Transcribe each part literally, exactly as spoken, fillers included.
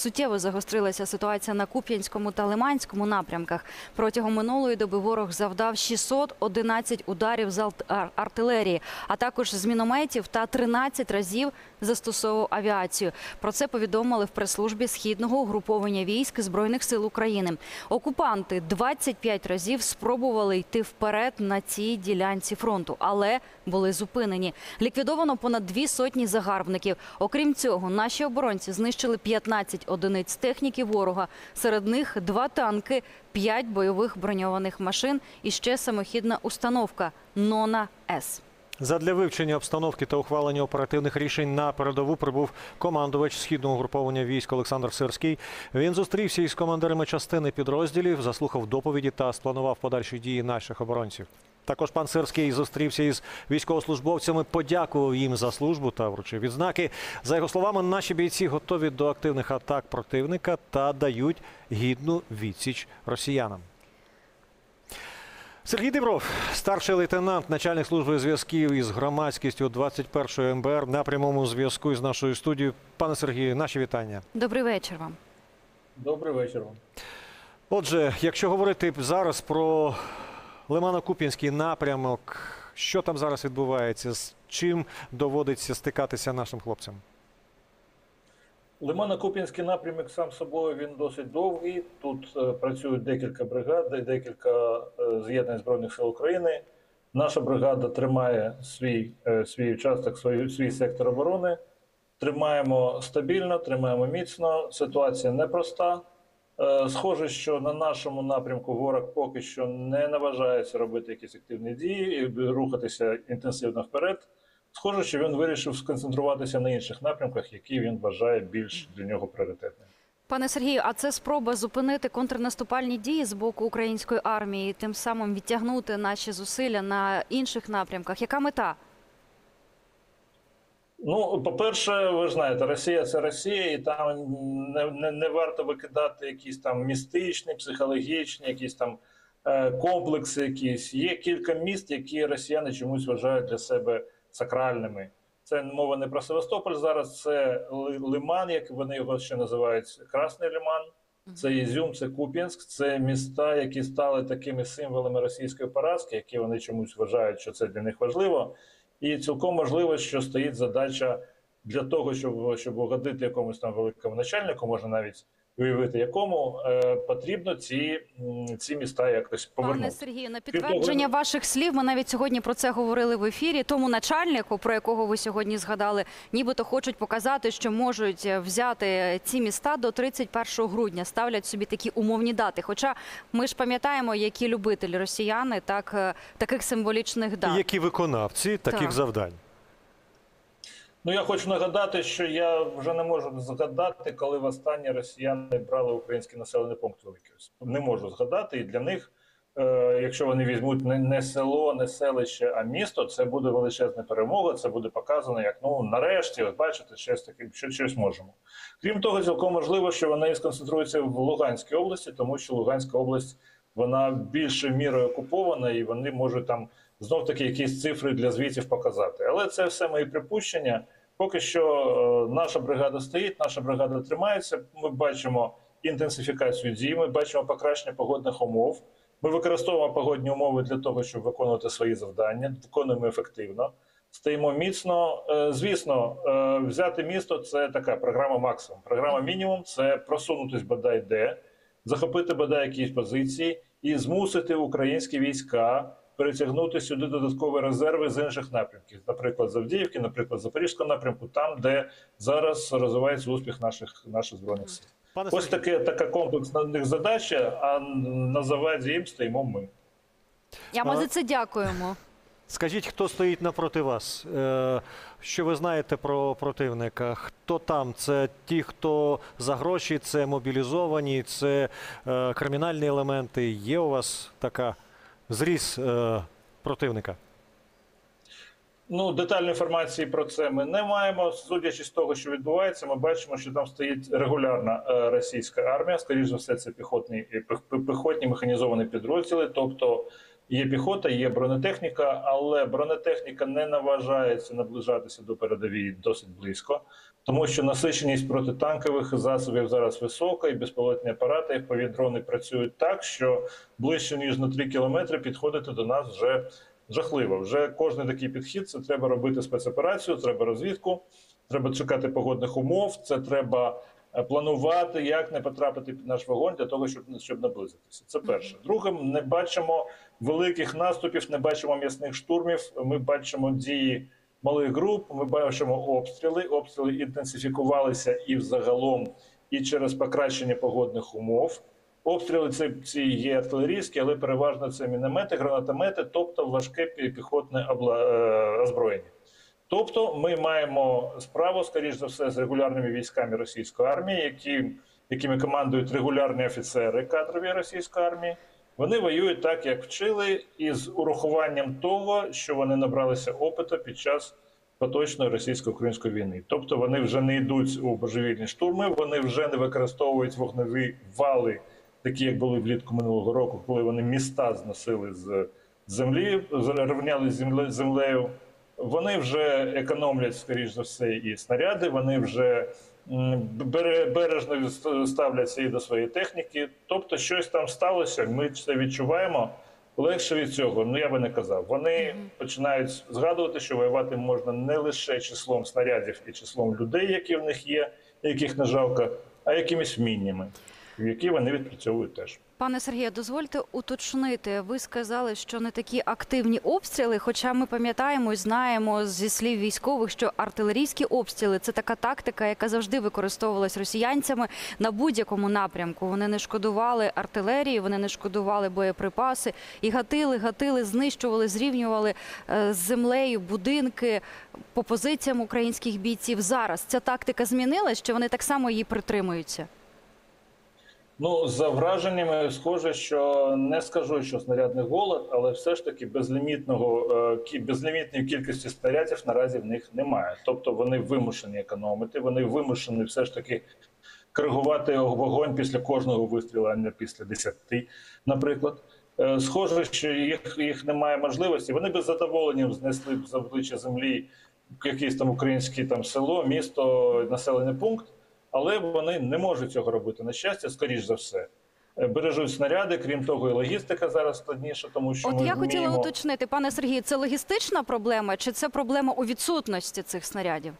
Суттєво загострилася ситуація на Куп'янському та Лиманському напрямках. Протягом минулої доби ворог завдав шістсот одинадцять ударів з артилерії, а також з мінометів та тринадцять разів застосовував авіацію. Про це повідомили в прес-службі Східного угруповання військ Збройних сил України. Окупанти двадцять п'ять разів спробували йти вперед на цій ділянці фронту, але були зупинені. Ліквідовано понад дві сотні загарбників. Окрім цього, наші оборонці знищили п'ятнадцять одиниць техніки ворога. Серед них два танки, п'ять бойових броньованих машин і ще самохідна установка «Нона-С». Задля вивчення обстановки та ухвалення оперативних рішень на передову прибув командувач Східного угруповання військ Олександр Сирський. Він зустрівся із командирами частини підрозділів, заслухав доповіді та спланував подальші дії наших оборонців. Також пан Сирський зустрівся із військовослужбовцями, подякував їм за службу та вручив відзнаки. За його словами, наші бійці готові до активних атак противника та дають гідну відсіч росіянам. Сергій Дібров, старший лейтенант, начальник служби зв'язків із громадськістю двадцять першої ем бе ер, на прямому зв'язку із нашою студією. Пане Сергію, наші вітання. Добрий вечір вам. Добрий вечір вам. Отже, якщо говорити зараз про Лимано-Куп'янський напрямок, що там зараз відбувається, з чим доводиться стикатися нашим хлопцям? Лимано-Куп'янський напрямок сам собою він досить довгий. Тут е, працюють декілька бригад, декілька е, з'єднань Збройних сил України. Наша бригада тримає свій, е, свій участок, свій, свій сектор оборони. Тримаємо стабільно, тримаємо міцно. Ситуація непроста. Е, схоже, що на нашому напрямку ворог поки що не наважається робити якісь активні дії і рухатися інтенсивно вперед. Схоже, що він вирішив сконцентруватися на інших напрямках, які він вважає більш для нього пріоритетними. Пане Сергію, а це спроба зупинити контрнаступальні дії з боку української армії, тим самим відтягнути наші зусилля на інших напрямках? Яка мета? Ну, по-перше, ви ж знаєте, Росія – це Росія, і там не, не, не варто викидати якісь там містичні, психологічні, якісь там е, комплекси якісь. Є кілька міст, які росіяни чомусь вважають для себе сакральними. Це мова не про Севастополь зараз, це Лиман, як вони його ще називають, Красний Лиман, це Ізюм, це Куп'янськ, це міста, які стали такими символами російської поразки, які вони чомусь вважають, що це для них важливо. І цілком можливо, що стоїть задача для того, щоб, щоб угодити якомусь там великому начальнику, можна навіть уявити якому, е, потрібно ці, ці міста якось повернути. Пане Сергію, на підтвердження ваших слів, ми навіть сьогодні про це говорили в ефірі, тому начальнику, про якого ви сьогодні згадали, нібито хочуть показати, що можуть взяти ці міста до тридцять першого грудня, ставлять собі такі умовні дати. Хоча ми ж пам'ятаємо, які любителі росіяни так, таких символічних дат. І які виконавці таких так. завдань. Ну, я хочу нагадати, що я вже не можу згадати, коли востаннє росіяни брали український населений пункт великий. Не можу згадати, і для них, е, якщо вони візьмуть не, не село, не селище, а місто, це буде величезна перемога, це буде показано як, ну, нарешті, от бачите, щось таке, що, щось можемо. Крім того, цілком можливо, що вони сконцентруються в Луганській області, тому що Луганська область, вона більшою мірою окупована, і вони можуть там знов-таки якісь цифри для звітів показати. Але це все мої припущення. Поки що наша бригада стоїть, наша бригада тримається. Ми бачимо інтенсифікацію дій, ми бачимо покращення погодних умов. Ми використовуємо погодні умови для того, щоб виконувати свої завдання, виконуємо ефективно, стоїмо міцно. Звісно, взяти місто – це така програма максимум. Програма мінімум – це просунутись бодай де, захопити бодай якісь позиції і змусити українські війська перетягнути сюди додаткові резерви з інших напрямків. Наприклад, з Авдіївки, наприклад, з Запорізького напрямку, там, де зараз розвивається успіх наших, наших Збройних сил. Пане Ось таке, така комплексна них задача, а на заваді їм стоїмо ми. Я ми за це дякуємо. Скажіть, хто стоїть напроти вас? Що ви знаєте про противника? Хто там? Це ті, хто за гроші, це мобілізовані, це кримінальні елементи? Є у вас така зріз е, противника? Ну, детальної інформації про це ми не маємо. Судячи з того, що відбувається, ми бачимо, що там стоїть регулярна е, російська армія. Скоріше за все, це піхотні, піхотні механізовані підрозділи. Тобто Є піхота, є бронетехніка, але бронетехніка не наважається наближатися до передовій досить близько, тому що насиченість протитанкових засобів зараз висока, і безпілотні апарати, і повідрони працюють так, що ближче ніж на три кілометри підходити до нас вже жахливо. Вже кожен такий підхід – це треба робити спецоперацію, треба розвідку, треба чекати погодних умов, це треба планувати, як не потрапити під наш вогонь для того, щоб, щоб наблизитися. Це перше. Друге, не бачимо великих наступів, не бачимо м'ясних штурмів, ми бачимо дії малих груп, ми бачимо обстріли. Обстріли інтенсифікувалися і взагалом, і через покращення погодних умов. Обстріли ці, ці є артилерійські, але переважно це міномети, гранатомети, тобто важке піхотне озброєння. Тобто ми маємо справу, скоріш за все, з регулярними військами російської армії, які, якими командують регулярні офіцери кадрові російської армії. Вони воюють так, як вчили, і з урахуванням того, що вони набралися опиту під час поточної російсько-української війни. Тобто вони вже не йдуть у божевільні штурми, вони вже не використовують вогневі вали, такі, як були влітку минулого року, коли вони міста зносили з землі, рівняли з землею. Вони вже економлять, скоріш за все, і снаряди, вони вже бережно ставляться і до своєї техніки. Тобто щось там сталося, ми це відчуваємо. Легше від цього, ну я би не казав. Вони починають згадувати, що воювати можна не лише числом снарядів і числом людей, які в них є, яких не жалко, а якимись вміннями, які вони відпрацьовують теж. Пане Сергію, дозвольте уточнити. Ви сказали, що не такі активні обстріли, хоча ми пам'ятаємо і знаємо зі слів військових, що артилерійські обстріли – це така тактика, яка завжди використовувалась росіянцями на будь-якому напрямку. Вони не шкодували артилерії, вони не шкодували боєприпаси і гатили, гатили, знищували, зрівнювали з землею будинки по позиціям українських бійців. Зараз ця тактика змінилась, чи вони так само її притримуються? Ну, за враженнями схоже, що не скажу, що снарядний голод, але все ж таки безлімітного, безлімітної кількості снарядів наразі в них немає. Тобто вони вимушені економити, вони вимушені все ж таки коригувати вогонь після кожного вистрілу, а не після десяти, наприклад. Схоже, що їх, їх немає можливості. Вони без задоволення знесли б з обличчя землі якесь там українське там село, місто, населений пункт. Але вони не можуть цього робити, на щастя, скоріш за все. Бережуть снаряди, крім того, і логістика зараз складніша, тому що От ми я вміємо... хотіла уточнити, пане Сергію, це логістична проблема, чи це проблема у відсутності цих снарядів?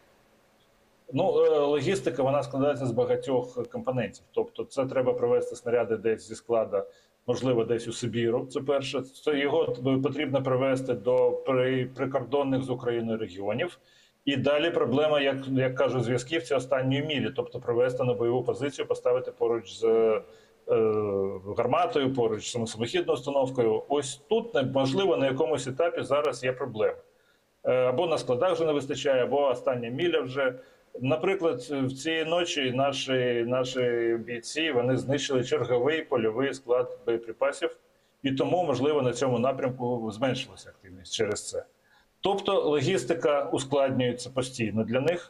Ну, логістика, вона складається з багатьох компонентів. Тобто це треба привезти снаряди десь зі складу, можливо, десь у Сибіру, це перше. Це його потрібно привезти до прикордонних з Україною регіонів. І далі проблема, як, як кажуть зв'язківці, останньої мілі, тобто привести на бойову позицію, поставити поруч з е, гарматою, поруч з самохідною установкою. Ось тут, можливо, на якомусь етапі зараз є проблеми. Е, або на складах вже не вистачає, або остання міля вже. Наприклад, в цієї ночі наші, наші бійці, вони знищили черговий польовий склад боєприпасів, і тому, можливо, на цьому напрямку зменшилася активність через це. Тобто логістика ускладнюється постійно для них.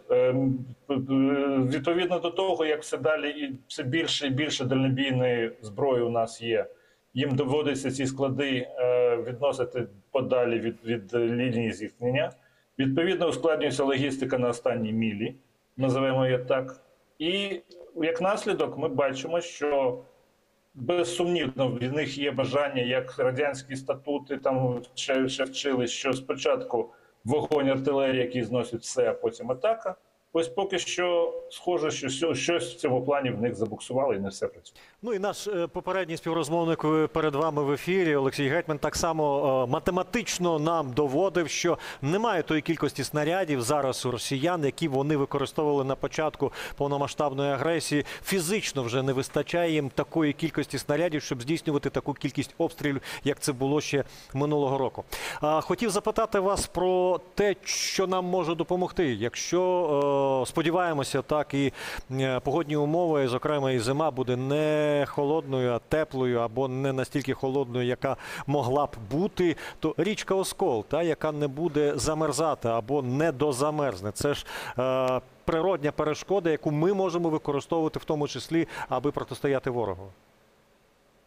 Відповідно до того, як все далі і все більше і більше дальнобійної зброї у нас є, їм доводиться ці склади відносити подалі від, від лінії зіткнення. Відповідно, ускладнюється логістика на останній мілі, називаємо її так. І як наслідок ми бачимо, що безсумнівно в них є бажання, як радянські статути там ще, ще вчили, що спочатку вогонь артилерії, який зносить все, а потім атака. Ось поки що схоже, що щось в цьому плані в них забуксувало і не все працює. Ну і наш попередній співрозмовник перед вами в ефірі, Олексій Гетьман, так само математично нам доводив, що немає тої кількості снарядів зараз у росіян, які вони використовували на початку повномасштабної агресії. Фізично вже не вистачає їм такої кількості снарядів, щоб здійснювати таку кількість обстрілів, як це було ще минулого року. Хотів запитати вас про те, що нам може допомогти, якщо сподіваємося, так і погодні умови, зокрема і зима, буде не холодною, а теплою, або не настільки холодною, яка могла б бути, то річка Оскол, та, яка не буде замерзати або не дозамерзне. Це ж е, природня перешкода, яку ми можемо використовувати в тому числі, аби протистояти ворогу.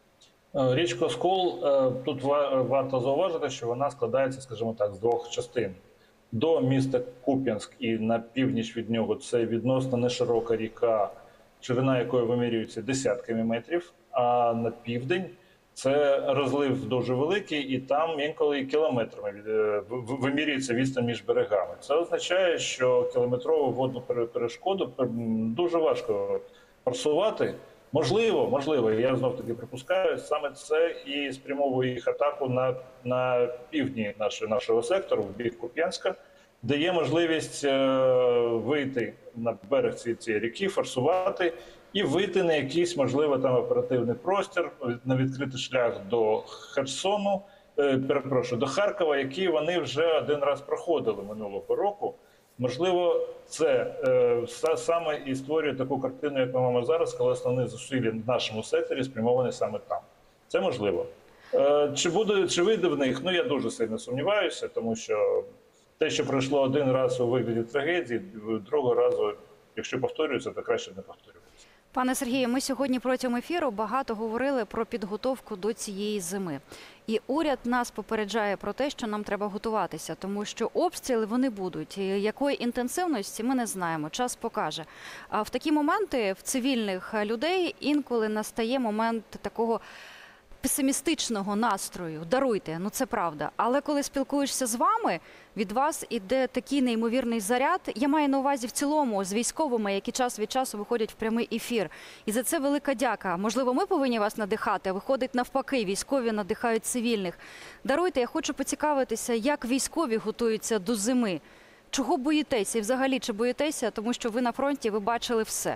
Е, Річка Оскол, е, тут ва- варто зауважити, що вона складається, скажімо так, з двох частин. До міста Куп'янськ і на північ від нього це відносно неширока ріка, ширина якої вимірюється десятками метрів, а на південь це розлив дуже великий, і там інколи і кілометрами від- е, в- в- вимірюється відстань між берегами. Це означає, що кілометрову водну пере- перешкоду м, дуже важко форсувати. Можливо, можливо, я знов таки припускаю, саме це і спрямовує їх атаку на, на півдні нашого, нашого сектору, в бік Куп'янська, де є можливість е, вийти на берег цієї, цієї ріки, форсувати і вийти на якийсь, можливо, там оперативний простір, на відкритий шлях до Херсону, е, перепрошую, до Харкова, який вони вже один раз проходили минулого року. Можливо, це е, са- саме і створює таку картину, як ми маємо зараз, коли основні зусилля в нашому секторі спрямовані саме там. Це можливо. Е, чи буде, чи вийде в них? Ну я дуже сильно сумніваюся, тому що те, що пройшло один раз у вигляді трагедії, другого разу, якщо повторюється, то краще не повторюватися. Пане Сергію, ми сьогодні протягом ефіру багато говорили про підготовку до цієї зими. І уряд нас попереджає про те, що нам треба готуватися, тому що обстріли вони будуть. І якої інтенсивності ми не знаємо, час покаже. А в такі моменти в цивільних людей інколи настає момент такого песимістичного настрою. Даруйте, ну це правда. Але коли спілкуєшся з вами, від вас іде такий неймовірний заряд. Я маю на увазі в цілому з військовими, які час від часу виходять в прямий ефір. І за це велика дяка. Можливо, ми повинні вас надихати, а виходить навпаки, військові надихають цивільних. Даруйте, я хочу поцікавитися, як військові готуються до зими. Чого боїтеся? І взагалі, чи боїтеся, тому що ви на фронті, ви бачили все.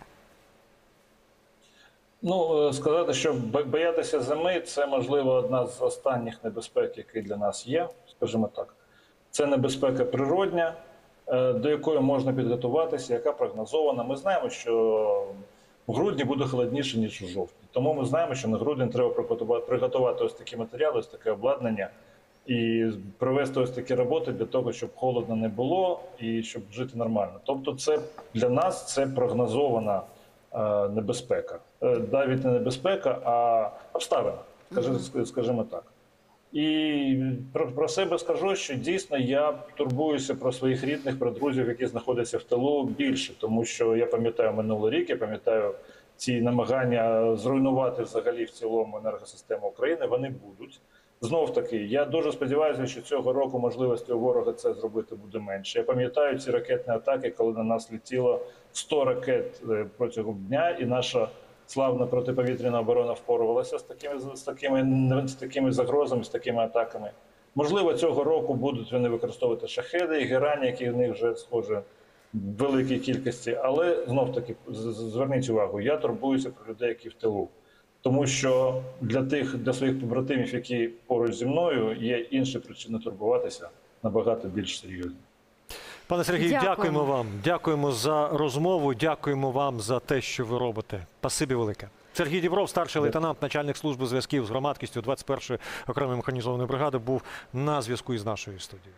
Ну, е, сказати, що бо- боятися зими – це, можливо, одна з останніх небезпек, які для нас є, скажімо так. Це небезпека природня, е, до якої можна підготуватися, яка прогнозована. Ми знаємо, що в грудні буде холодніше, ніж у жовтні. Тому ми знаємо, що на грудень треба приготувати, приготувати ось такі матеріали, ось таке обладнання і провести ось такі роботи для того, щоб холодно не було і щоб жити нормально. Тобто це для нас це прогнозована е, небезпека. Е, Навіть не небезпека, а обставина, скажи- скажімо так. І про, про себе скажу, що дійсно я турбуюся про своїх рідних, про друзів, які знаходяться в тилу більше, тому що я пам'ятаю минулий рік, я пам'ятаю ці намагання зруйнувати взагалі в цілому енергосистему України, вони будуть. Знов таки, я дуже сподіваюся, що цього року можливості у ворога це зробити буде менше. Я пам'ятаю ці ракетні атаки, коли на нас летіло сто ракет е, протягом дня, і наша славна протиповітряна оборона впорувалася з такими, з такими, з такими загрозами, з такими атаками. Можливо, цього року будуть вони використовувати шахеди і герані, які в них вже схоже в великій кількості. Але знов таки з- з- зверніть увагу, я турбуюся про людей, які в тилу. Тому що для тих, для своїх побратимів, які поруч зі мною, є інші причини турбуватися набагато більш серйозні. Пане Сергію, Дякуємо. дякуємо вам. Дякуємо за розмову. Дякуємо вам за те, що ви робите. Спасибі велике. Сергій Дібров, старший лейтенант, начальник служби зв'язків з громадськістю двадцять першої окремої механізованої бригади, був на зв'язку із нашою студією.